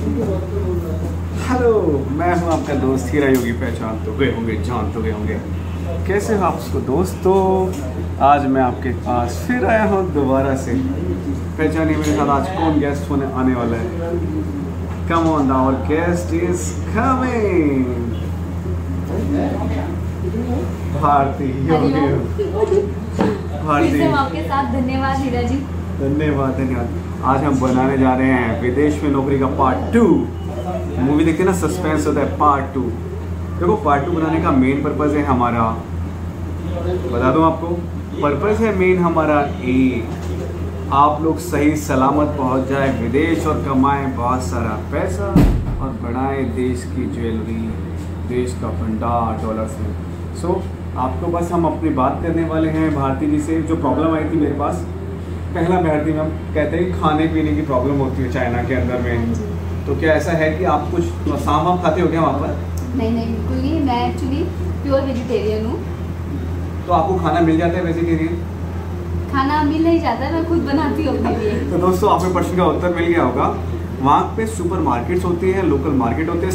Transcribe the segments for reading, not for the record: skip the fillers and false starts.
Hello, मैं हूं आपका दोस्त हीरा योगी। पहचान तो गए होंगे, जान तो गए होंगे। कैसे हो आप उसको दोस्तों? आज मैं आपके पास फिर आया हूं दोबारा से। पहचानिए मेरे साथ आज कौन गेस्ट होने आने वाला है। Come on, our guest is coming. Bharti Yogi. Bharti आपके साथ। धन्यवाद हीरा जी। धन्यवाद। आज हम बनाने जा रहे हैं विदेश में नौकरी का पार्ट 2। मूवी देखते हैं ना, सस्पेंस होता है पार्ट 2। देखो, पार्ट 2 बनाने का मेन पर्पज़ है हमारा, बता दूं आपको, पर्पज़ है मेन हमारा आप लोग सही सलामत पहुंच जाए विदेश और कमाएं बहुत सारा पैसा और बढ़ाएं देश की ज्वेलरी, देश का भंडार डॉलर्स में। सो आपको बस हम अपनी बात करने वाले हैं भारती जी से। जो प्रॉब्लम आई थी मेरे पास, पहला भारती में हम कहते हैं खाने पीने की प्रॉब्लम होती है चाइना के अंदर में। तो क्या ऐसा है कि आप कुछ शाम आप खाते हो क्या वहाँ पर? नहीं बिल्कुल नहीं, मैं एक्चुअली प्योर वेजिटेरियन हूँ। तो आपको खाना मिल जाता है वेजिटेरियन? खाना मिल नहीं जाता, मैं खुद बनाती हूँ अपने लिए। तो दोस्तों, आपको प्रश्न का उत्तर मिल गया होगा। वहाँ पे सुपर मार्केट्स होती हैं, लोकल मार्केट होते हैं।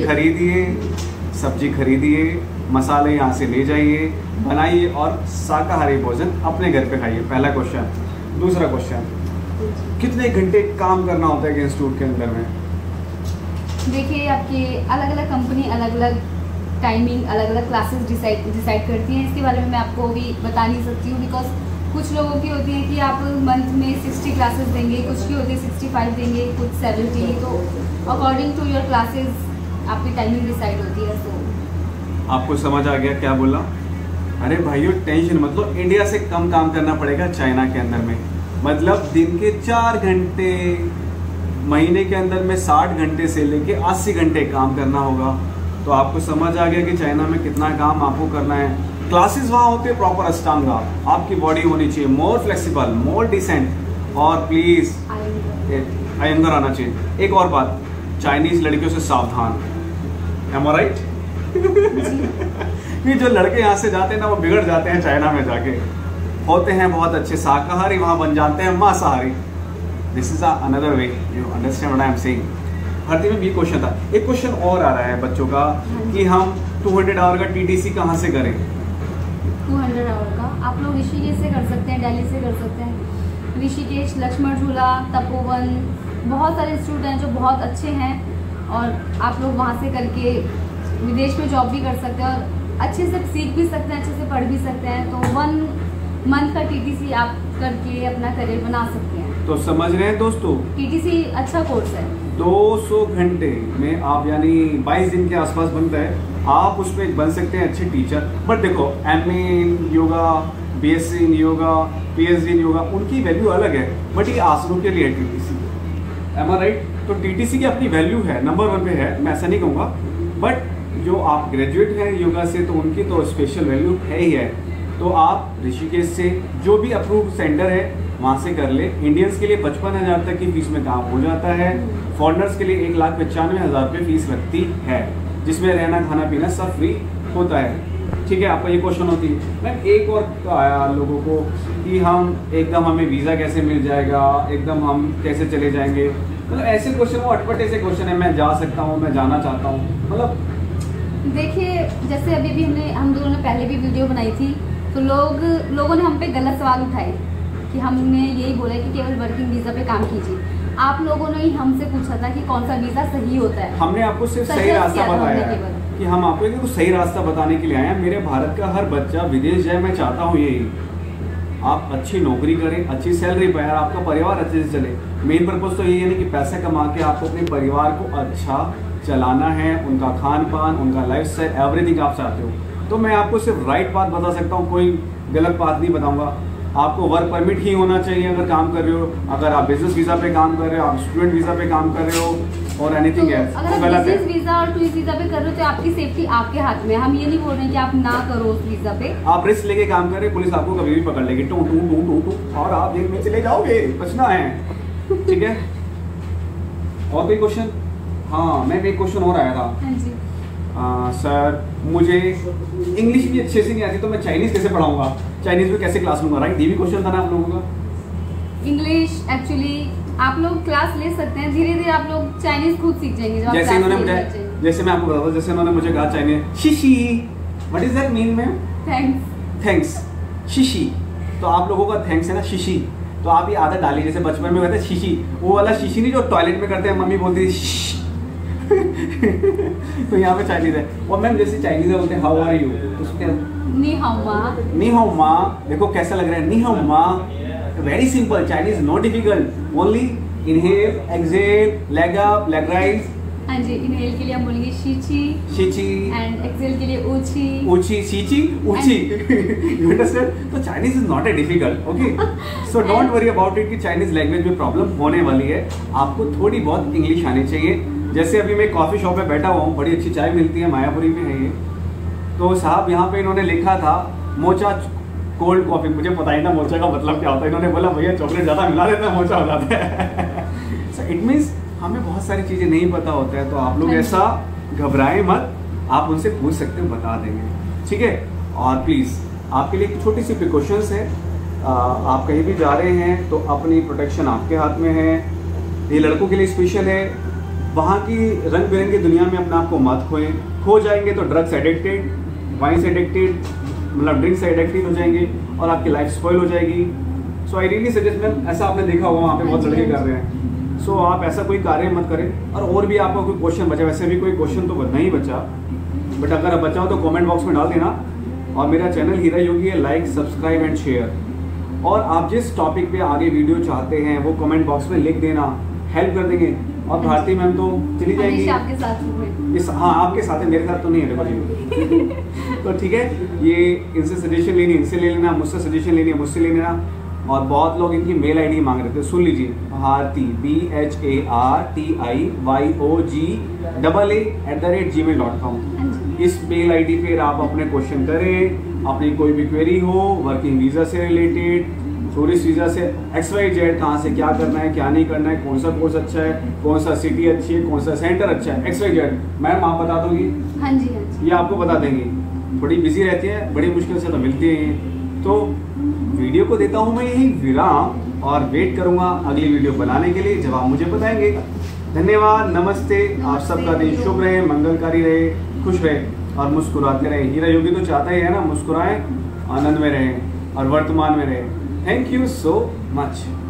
सब्जी खरीदिए, मसाले यहाँ से ले जाइए, बनाइए और शाकाहारी भोजन अपने घर पे खाइए। पहला क्वेश्चन। दूसरा क्वेश्चन, कितने घंटे काम करना होता है इंस्टीट्यूट के अंदर में? देखिए, आपकी अलग अलग कंपनी अलग अलग टाइमिंग, अलग अलग क्लासेस डिसाइड करती हैं। इसके बारे में मैं आपको भी बता नहीं सकती हूँ, बिकॉज कुछ लोगों की होती है कि आप मंथ में 60 क्लासेस देंगे, कुछ की होती है 65 देंगे, कुछ 70। तो अकॉर्डिंग टू योर क्लासेस आपकी टाइमिंग डिसाइड होती है। तो आपको समझ आ गया क्या बोला? अरे भाइयों, टेंशन मत लो, इंडिया से कम काम करना पड़ेगा चाइना के अंदर में। मतलब दिन के 4 घंटे, महीने के अंदर में 60 घंटे से लेके 80 घंटे काम करना होगा। तो आपको समझ आ गया कि चाइना में कितना काम आपको करना है। क्लासेस वहाँ होते हैं प्रॉपर अष्टांगा। आपकी बॉडी होनी चाहिए मोर फ्लेक्सिबल, मोर डिसेंट और प्लीज अंदर आना चाहिए। एक और बात, चाइनीज लड़कियों से सावधान। Am I right? ये जो लड़के यहाँ से जाते हैं ना, वो बिगड़ जाते हैं चाइना में जाके। होते हैं बहुत अच्छे शाकाहारी, वहाँ बन जाते हैं मांसाहारी। This is another way, you understand what I am saying. Bharti में भी क्वेश्चन था, एक क्वेश्चन और आ रहा है बच्चों का कि हम 200 आवर का टीटीसी कहाँ से करें? 200 आवर का आप लोग ऋषिकेश से कर सकते हैं, दिल्ली से कर सकते हैं। ऋषिकेश, लक्ष्मण झूला, तपोवन, बहुत सारे इंस्टीट्यूट हैं जो बहुत अच्छे हैं और आप लोग वहाँ से करके विदेश में जॉब भी कर सकते हैं और अच्छे से सीख भी सकते हैं, अच्छे से पढ़ भी सकते हैं। तो 1 मंथ का टीटीसी आप करके अपना करियर बना सकते हैं। तो समझ रहे हैं दोस्तों, टीटीसी अच्छा कोर्स है। 200 घंटे में आप यानी 22 दिन के आसपास बनता है। आप उस पर बन सकते हैं अच्छे टीचर। बट देखो, MA in yoga, BSc in yoga, PhD in yoga, उनकी वैल्यू अलग है। बट ये आसनों के लिए है टीटीसी। Am I right? तो टीटीसी की अपनी वैल्यू है, नंबर 1 पे है, मैं ऐसा नहीं कहूँगा। बट जो आप ग्रेजुएट हैं योगा से, तो उनकी तो स्पेशल वैल्यू है ही है। तो आप ऋषिकेश से जो भी अप्रूव सेंटर है वहाँ से कर ले। इंडियंस के लिए 55,000 तक की फीस में काम हो जाता है। फॉरेनर्स के लिए 1,95,000 रुपये फीस लगती है, जिसमें रहना खाना पीना सब फ्री होता है। ठीक है, आपका ये क्वेश्चन होती है। मैम एक और आया लोगों को कि हम एकदम हमें वीज़ा कैसे मिल जाएगा, एकदम हम कैसे चले जाएंगे। मतलब ऐसे क्वेश्चन, वो अटपटे से क्वेश्चन है। मैं जा सकता हूँ, मैं जाना चाहता हूँ। मतलब देखिए, जैसे अभी भी हम दोनों ने पहले भी वीडियो बनाई थी, तो लोगों ने हम पे गलत सवाल उठाए कि हमने यही बोला कि केवल वर्किंग वीज़ा पे काम कीजिए। आप लोगों ने ही हमसे पूछा था कि कौन सा वीज़ा सही होता है। हमने आपको सिर्फ सही रास्ता बताया है कि हम आपको एक सही रास्ता बताने के लिए आए हैं। मेरे भारत का हर बच्चा विदेश जाए, मैं चाहता हूँ यही। आप अच्छी नौकरी करें, अच्छी सैलरी पाए, आपका परिवार अच्छे से चले। मेन पर्पज़ तो यही है नहीं कि पैसे कमा के आपको अपने परिवार को अच्छा चलाना है, उनका खान पान, उनका लाइफ स्टाइल, एवरीथिंग आप चाहते हो। तो मैं आपको सिर्फ राइट बात बता सकता हूँ, कोई गलत बात नहीं बताऊंगा। आपको वर्क परमिट ही होना चाहिए अगर काम कर रहे हो। अगर आप बिजनेस वीज़ा पे काम कर रहे हो, आप स्टूडेंट वीज़ा पे काम कर रहे हो और एनीथिंग तो एल्स, अगर गलत है। बिजनेस वीज़ा और टूरिस्ट वीज़ा पे कर रहे हो तो आपकी सेफ्टी आपके हाथ में है। हम ये नहीं बोल रहे हैं कि आप ना करो उस वीज़ा पे। आप रिस्क लेके काम कर रहे हैं, पुलिस आपको कभी भी पकड़ लेगी, टू टू टू टू टू, और आप जेल में चले जाओगे। बचना है, ठीक है? और कोई क्वेश्चन? हाँ, मैं एक क्वेश्चन और आया था। हाँ जी सर, मुझे इंग्लिश भी अच्छे से नहीं आती, तो मैं चाइनीज़ कैसे पढ़ाऊंगा, चाइनीज़ में कैसे क्लास लूँगा? राइट, ये भी क्वेश्चन था ना आप लोगों का। इंग्लिश एक्चुअली आप लोग क्लास ले सकते हैं, धीरे धीरे आप लोग चाइनीज खुद सीख जाएंगे जब आप जैसे क्लास इन्होंने ले मुझे, जाएंगे। जैसे मैं आपको बताता हूँ, जैसे उन्होंने मुझे कहा चाइनीज शिशी, what is that mean ma'am? Thanks. Thanks, शिशी। तो आप लोगों का थैंक्स है ना शिशी, तो आप ये आदत डालिए। जैसे बचपन में कहते हैं शिशी, वो वाला शिशी नहीं जो टॉयलेट में करते हैं, मम्मी बोलती थी तो यहाँ पे चाइनीज है। और मैम जैसे चाइनीज है बोलते हैं हाउ आर यू, तो उसके नी हाउ मा। नी हाउ मा, देखो कैसा लग रहा है, नी हाउ मा, very simple, Chinese no difficult, only inhale, exhale, leg up, leg raise. हाँ जी, इनहेल के लिए हम बोलेंगे शीची, शीची, एंड एक्सहेल के लिए ऊची, ऊची, शीची, ऊची। You understand? तो Chinese is not a difficult, okay? So don't worry about it कि चाइनीज लैंग्वेज में प्रॉब्लम होने वाली है। आपको थोड़ी बहुत इंग्लिश आनी चाहिए। जैसे अभी मैं कॉफी शॉप में बैठा हुआ हूँ, बड़ी अच्छी चाय मिलती है, मायापुरी में है ये। तो साहब यहाँ पे इन्होंने लिखा था मोचा कोल्ड कॉफी, मुझे पता ही ना मोचा का मतलब क्या होता है। इन्होंने बोला भैया चॉकलेट ज़्यादा मिला देते हैं, मोचा हो जाता है। सो इट मीन्स हमें बहुत सारी चीज़ें नहीं पता होता है, तो आप लोग ऐसा घबराएं मत, आप उनसे पूछ सकते हो, बता देंगे, ठीक है? और प्लीज़ आपके लिए एक छोटी सी प्रिकॉशंस है, आप कहीं भी जा रहे हैं तो अपनी प्रोटेक्शन आपके हाथ में है। ये लड़कों के लिए स्पेशल है, वहाँ की रंग बिरंगी दुनिया में अपने आप को मत खोएं। खो जाएंगे तो ड्रग्स एडिक्टेड, वाइन से एडिक्टेड, मतलब ड्रिंक से एडिक्टेड हो जाएंगे और आपकी लाइफ स्पॉइल हो जाएगी। So I really suggest ma'am, ऐसा आपने देखा होगा वहाँ पे बहुत लड़के कर रहे हैं, सो आप ऐसा कोई कार्य मत करें। और भी आपका कोई क्वेश्चन बचा, वैसे भी कोई क्वेश्चन तो नहीं बचा, बट अगर बचा हो तो कमेंट बॉक्स में डाल देना। और मेरा चैनल हीरा योगी है, लाइक, सब्सक्राइब एंड शेयर। और आप जिस टॉपिक पे आगे वीडियो चाहते हैं वो कमेंट बॉक्स में लिख देना, हेल्प कर देंगे। और भारती मैम तो चली जाएंगी आपके साथ में। हाँ आपके साथ है, मेरे साथ तो नहीं है, देखो जी। तो ठीक है, ये इनसे सजेशन लेनी इनसे ले लेना, मुझसे सजेशन लेनी है मुझसे ले लेना। और बहुत लोग इनकी मेल आईडी मांग रहे थे, सुन लीजिए, भारती BHARTIYOGAA@gmail.com। इस मेल आईडी पे आप अपने क्वेश्चन करें, अपनी कोई भी क्वेरी हो, वर्किंग वीज़ा से रिलेटेड, टूरिस्ट वीज़ा से XYZ, कहाँ से क्या करना है क्या नहीं करना है, कौन सा कोर्स अच्छा है, कौन सा सिटी अच्छी है, कौन सा सेंटर अच्छा है, XYZ मैम आप बता दोगी? हाँ जी, हाँ जी, ये आपको बता देंगे। थोड़ी बिजी रहती है, बड़ी मुश्किल से तो मिलती है ये। तो वीडियो को देता हूँ मैं यही विराम और वेट करूँगा अगली वीडियो बनाने के लिए, जब आप मुझे बताएंगे। धन्यवाद, नमस्ते। आप सबका दिन शुभ रहे, मंगलकारी रहे, खुश रहे और मुस्कुराते रहे। हीरा योगी तो चाहता ही है ना, मुस्कुराएं, आनंद में रहें और वर्तमान में रहें। Thank you so much.